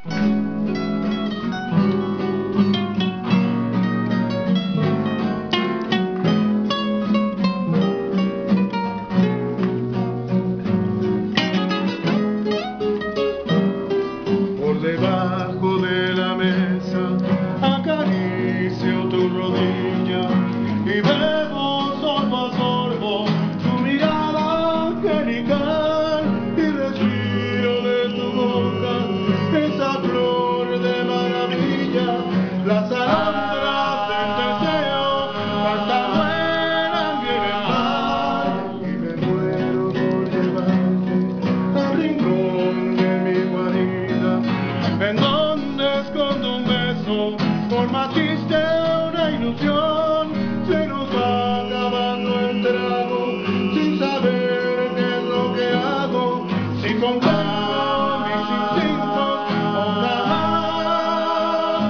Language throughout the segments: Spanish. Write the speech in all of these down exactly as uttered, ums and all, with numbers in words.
Por debajo de la mesa acaricio tu rodilla y bebo sorbo a sorbo tu mirada angelical y respiro de tu boca esa flor de maravilla. Las alondras del deseo hasta vuelan bien en mar y me muero por llevarte al rincón de mi guarida, en donde escondo un beso, formaste una ilusión. Se nos va acabando el trago, sin saber qué es lo que hago, si contengo mis instintos o jamás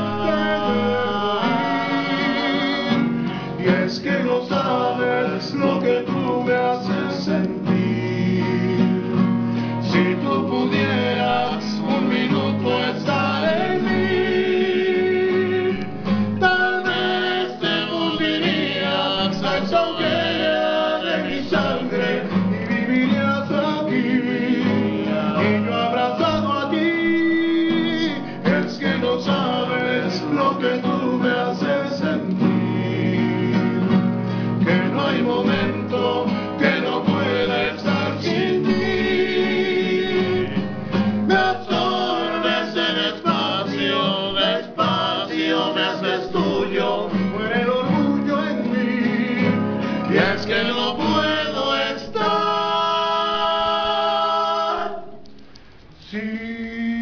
te debo ir. Y es que no sabes lo que tú me haces sentir. Si tú pudieras un minuto estar en mí, tal vez te fundirías al son que de mi sangre y vivirías aquí y yo abrazado a ti. Es que no sabes lo que tú me haces sentir, que no hay momento que no pueda estar sin ti. Me absorbes en espacio, despacio me haces tuyo, muere el orgullo en mí, y es que no puedo estar sin